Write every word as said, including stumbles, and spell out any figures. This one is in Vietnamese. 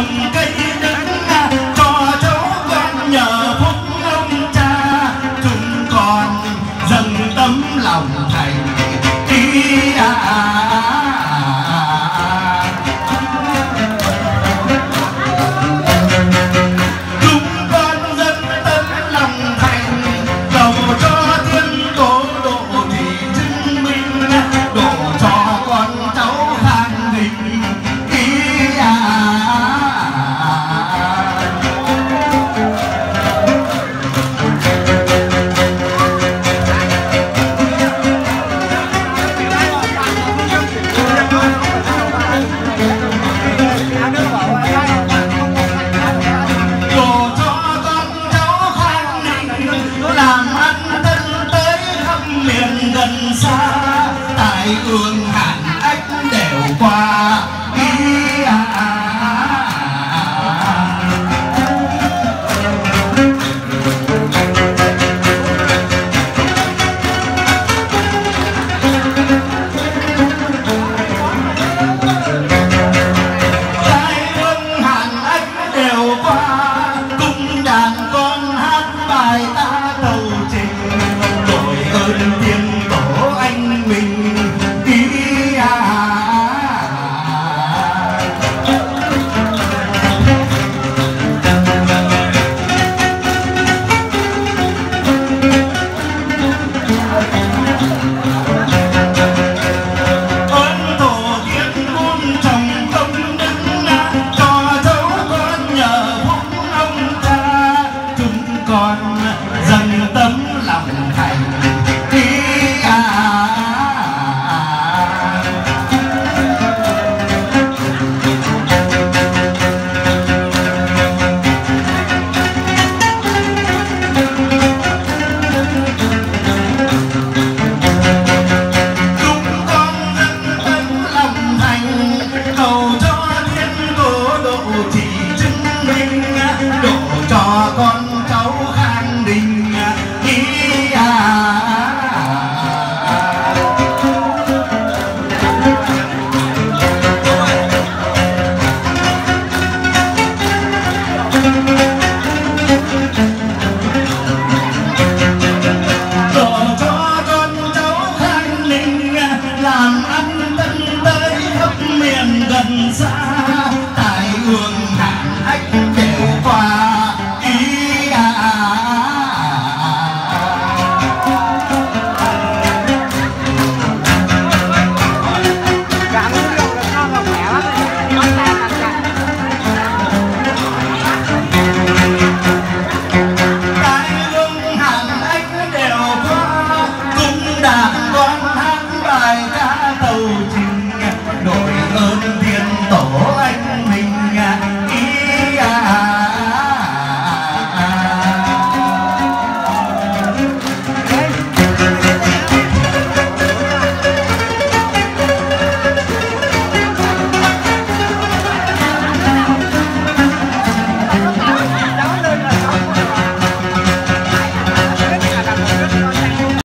trồng cây đất cho cháu con nhờ phúc ông cha, chúng con dâng tấm lòng thành ý à, à, à. Chúng con dâng tấm lòng thành cầu cho thiên tổ độ thì chứng minh, độ cho con cháu hàng đình ý à, à, à. Gần xa tại ương hạn ách đều qua ý à, à, à. Tại ương hạn ách đều qua, cung đàn con hát bài ta tấu trình, đội ơn tiếng anh mình ý à, à, à. Ơn tổ tiên muôn trồng công đức, cho cháu con nhờ phúc ông cha, chúng con dâng tấm lòng thành ý à, à, à. Chúng con dâng tấm lòng thành cầu cho thiên tổ độ thì